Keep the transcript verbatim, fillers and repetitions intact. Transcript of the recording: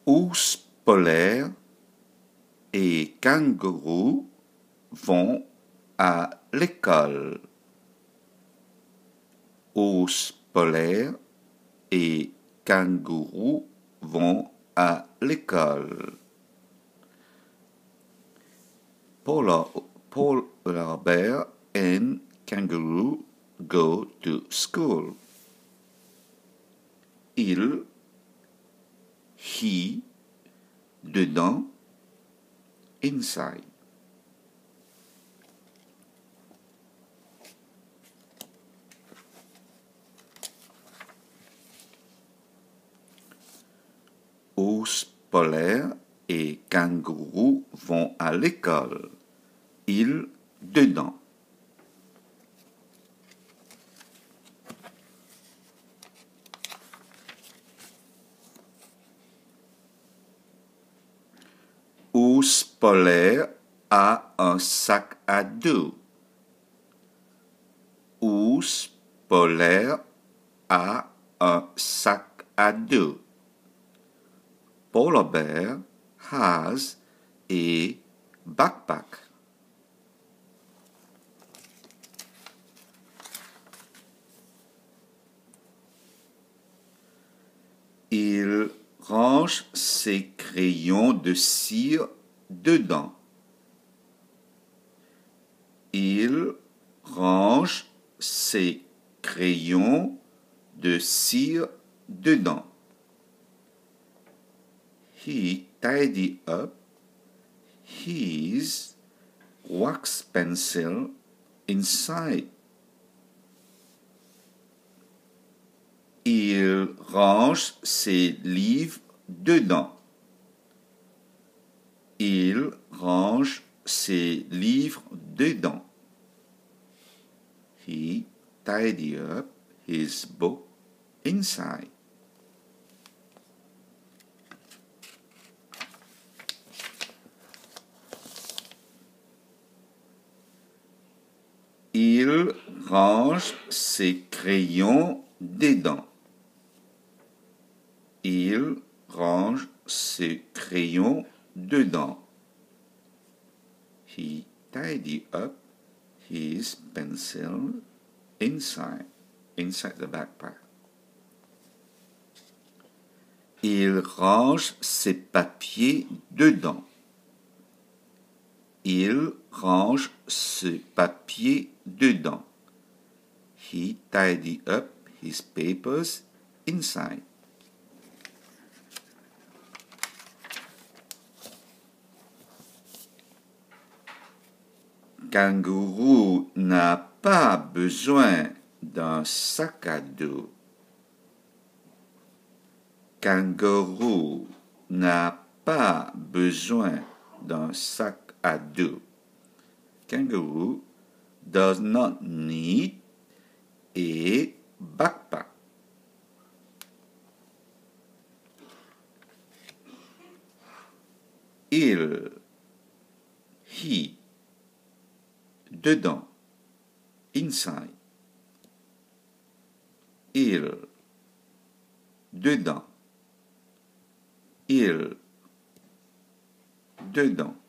Ours polaires et kangourous vont à l'école. Ours polaires et kangourous vont à l'école. Polar, polar bear and kangaroo go to school. Il, he, dedans, inside. Ours polaires et kangourous vont à l'école. Il, dedans. Ours polaire a un sac à dos. Ours polaire a un sac à dos. Polar bear has a backpack. Il range ses crayons de cire dedans. Il range ses crayons de cire dedans. He tidy up his wax pencil inside. Il range ses livres dedans. Il range ses livres dedans. He tidy up his book inside. Il range ses crayons dedans. Il range ses crayons dedans. He tidy up his pencil inside, inside the backpack. Il range ses papiers dedans. Il range ses papiers dedans. He tidy up his papers inside. Kangourou n'a pas besoin d'un sac à dos. Kangourou n'a pas besoin d'un sac à dos. Kangaroo does not need a backpack. Il, he, dedans, inside. Il, dedans. Il, dedans.